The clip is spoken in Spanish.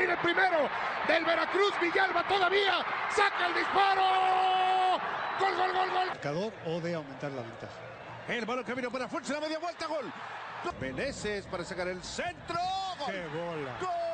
viene el primero del Veracruz. Villalba todavía saca el disparo. Gol, gol, gol, gol. Marcador o de aumentar la ventaja. El balón camino para Fuentes, la media vuelta, gol. Meneses para sacar el centro. Gol. ¡Qué bola! ¡Gol!